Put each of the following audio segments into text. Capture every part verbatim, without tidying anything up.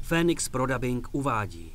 Phoenix Pro Dubbing uvádí.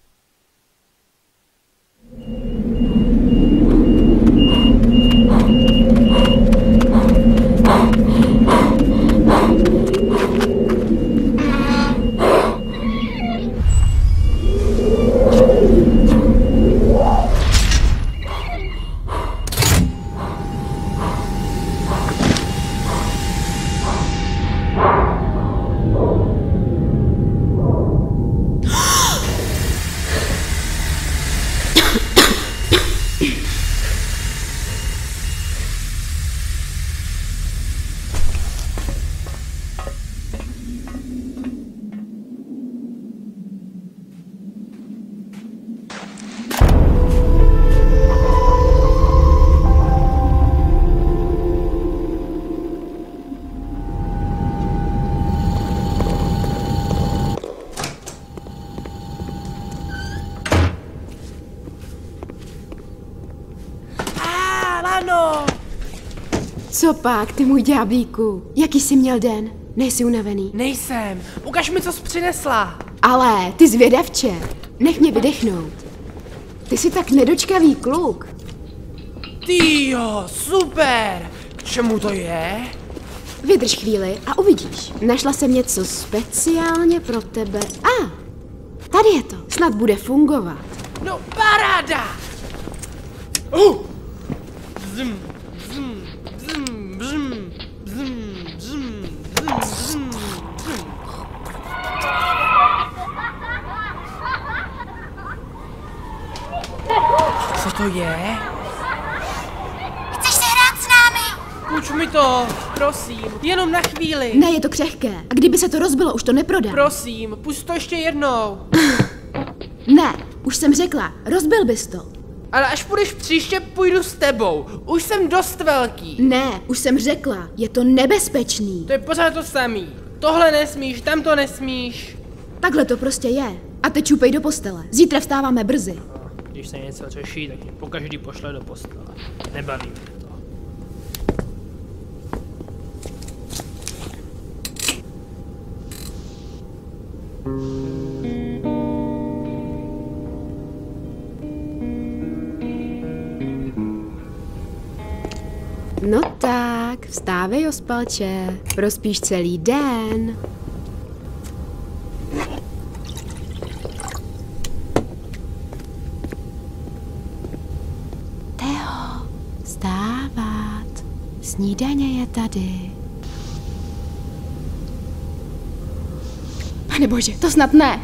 Co pak, ty můj ďáblíku? Jaký jsi měl den? Nejsi unavený? Nejsem. Ukaž mi, co jsi přinesla. Ale, ty zvědavče. Nech mě vydechnout. Ty jsi tak nedočkavý kluk. Týjo, super. K čemu to je? Vydrž chvíli a uvidíš. Našla jsem něco speciálně pro tebe. A, ah, tady je to. Snad bude fungovat. No, paráda. Uh. Zm. Co to je? Chceš se hrát s námi? Půjč mi to, prosím, jenom na chvíli. Ne, je to křehké. A kdyby se to rozbilo, už to neprodám. Prosím, pusť to ještě jednou. Ne, už jsem řekla, rozbil bys to. Ale až půjdeš příště, půjdu s tebou. Už jsem dost velký. Ne, už jsem řekla, je to nebezpečný. To je pořád to samý. Tohle nesmíš, tam to nesmíš. Takhle to prostě je. A teď čupej do postele. Zítra vstáváme brzy. Když se něco řeší, tak mě pokaždý pošle do postele. Nebaví mě to. No tak, vstávej, ospalče. Prospíš celý den. Teo, vstávat. Snídaně je tady. Pane bože, to snad ne.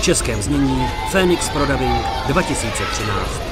V českém znění Phoenix Pro Dubbing dva tisíce třináct.